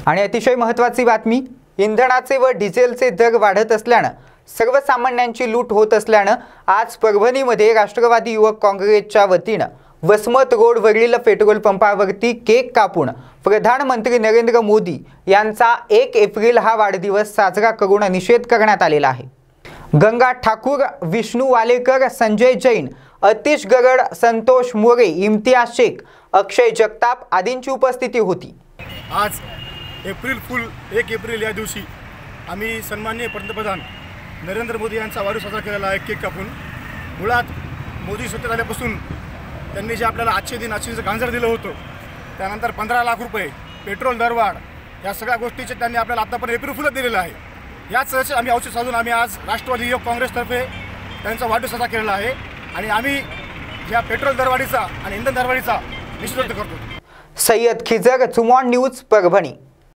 आणि अतिशय महत्त्वाची बातमी, इंधनाचे व डिझेलचे दर वाढत असल्यानं सर्वसामान्यांची लूट होत असल्यानं आज परभणीमध्ये राष्ट्रवादी युवक काँग्रेसच्या वतीनं वसमत रोडवरील पेट्रोल पंपावरती केक कापून प्रधानमंत्री नरेंद्र मोदी यांचा 1 एप्रिल हा वाढदिवस साजरा करून निषेध करण्यात आलेला आहे। गंगा ठाकूर, विष्णू वालेकर, संजय जैन, अतिश गरड, संतोष मोरे, इम्तियाज शेख, अक्षय जगताप आदींची उपस्थिती होती। आज एप्रिल फुल 1 एप्रिल या दिवशी आम्ही सन्माननीय पंतप्रधान नरेंद्र मोदी यांचा वाढदिवस साजरा केलेला आहे केक कापून। मुळात मोदी सत्तेत आल्यापासून त्यांनी जे आपल्याला आजचे गांजर दिलं होतं, त्यानंतर 15 लाख रुपये पेट्रोल दरवाढ, या सगळ्या गोष्टीचे त्यांनी आपल्याला आतापर्यंत एप्रिल फुलच दिलेलं आहे। याच आम्ही औचित्य साधून आम्ही आज राष्ट्रवादी युवक काँग्रेसतर्फे त्यांचा वाढदिवस साजरा केलेला आहे आणि आम्ही या पेट्रोल दरवाढीचा आणि इंधन दरवाढीचा निषेध करतो। सय्यद खिजर, चुमॉन न्यूज, परभणी।